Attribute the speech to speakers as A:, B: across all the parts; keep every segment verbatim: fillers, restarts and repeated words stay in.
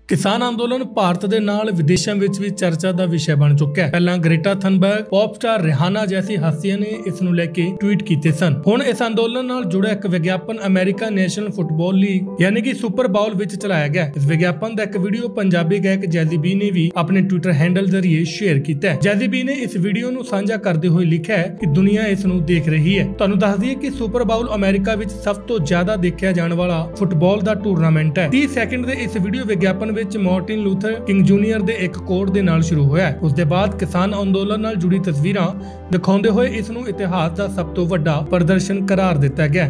A: किसान अंदोलन भारत दे नाल विदेशों विच भी चर्चा का विषय बन चुका है। पहला Greta Thunberg, pop star Rihanna जैसी हस्तियां ने इस नूं लेके ट्वीट कीते सन। हुण इस अंदोलन नाल जुड़ा एक विज्ञापन अमेरिका नेशनल फुटबॉल लीग यानी कि सुपर बाउल विच चलाया गया। इस विज्ञापन का एक वीडियो पंजाबी गायक जैज़ी बी ने भी अपने ट्विटर हैंडल जरिए शेयर किया है। जैज़ी बी ने इस वीडियो नूं साझा करते हुए लिखा है कि दुनिया इस नूं देख रही है। तुहानूं दस दईए कि सुपर बाउल अमेरिका विच सब तो ज्यादा देखा जाने वाला फुटबॉल का टूरनामेंट है। तीस सैकंड के इस वीडियो विज्ञापन विच मार्टिन लूथर किंग जूनियर दे एक कोट दे नाल शुरू होया है। उसके बाद किसान अंदोलन नाल जुड़ी तस्वीरां दिखाउंदे होए इस नूं इतिहास का सब तो वड्डा प्रदर्शन करार दिता गया।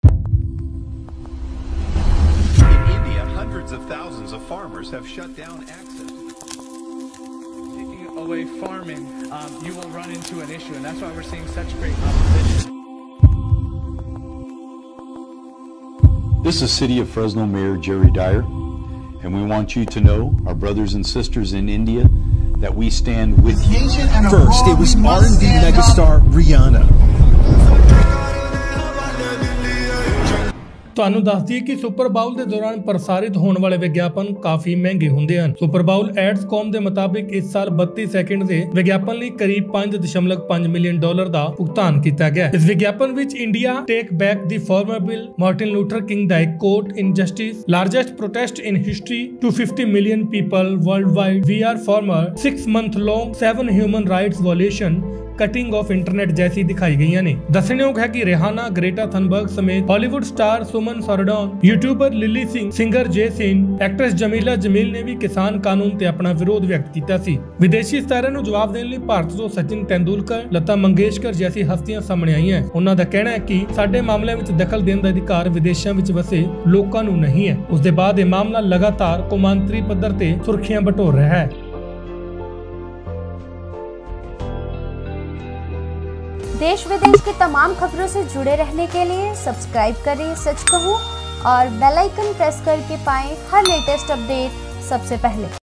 B: Away farming, um, you will run into an issue, and that's why we're seeing such great opposition.
C: This is City of Fresno Mayor Jerry Dyer, and we want you to know, our brothers and sisters in India, that we stand with you.
D: First, it was R and B megastar Rihanna.
A: ਤੁਹਾਨੂੰ ਦੱਸ ਦਈਏ ਕਿ super ਬਾउल ਦੇ ਦੌਰਾਨ ਪ੍ਰਸਾਰਿਤ ਹੋਣ ਵਾਲੇ ਵਿਗਿਆਪਨ ਕਾਫੀ ਮਹਿੰਗੇ ਹੁੰਦੇ ਹਨ। ਸੁਪਰ ਬਾउल ਐਡਸ ਕਾਮ ਦੇ ਮੁਤਾਬਿਕ ਇਸ ਸਾਲ ਬੱਤੀ ਸੈਕਿੰਡ ਦੇ ਵਿਗਿਆਪਨ ਲਈ ਕਰੀਬ ਪੰਜ ਦਸ਼ਮਲਵ ਪੰਜ ਮਿਲੀਅਨ ਡਾਲਰ ਦਾ ਭੁਗਤਾਨ ਕੀਤਾ ਗਿਆ। ਇਸ ਵਿਗਿਆਪਨ ਵਿੱਚ ਇੰਡੀਆ ਟੇਕ ਬੈਕ ਦੀ farmer bill, Martin Luther King ਦਾ ਇੱਕ quote, injustice, largest protest in history, two fifty million people world wide, we are farmer, six month long seven human rights violation, cutting off internet जैसी दिखाई गई ने। दसणयोग है कि रिहाना, ग्रेटा थनबर्ग समेत Hollywood star Susan Sarandon, YouTuber Lilly Singh, singer Jay Sean, actress Jameela Jamil ने भी किसान कानून ते अपना विरोध व्यक्त किया सी। विदेशी सितारिਆਂ ਨੂੰ जवाब देने ਲਈ भारत ਤੋਂ सचिन तेंदुलकर, लता मंगेशकर जैसी हस्तियां सामने आई हैं। उन्हां दा कहना है कि ਸਾਡੇ ਮਾਮਲਿਆਂ ਵਿੱਚ दखल देने ਦਾ अधिकार विदेशों ਵਿੱਚ ਵਸੇ ਲੋਕਾਂ ਨੂੰ नहीं है। उस दे बाद ਇਹ मामला लगातार कौमांतरी पद्धर ते सुर्खियां बटोर रहा है।
E: देश विदेश की तमाम खबरों से जुड़े रहने के लिए सब्सक्राइब करें सच कहूं और बेल आइकन प्रेस करके पाएं हर लेटेस्ट अपडेट सबसे पहले।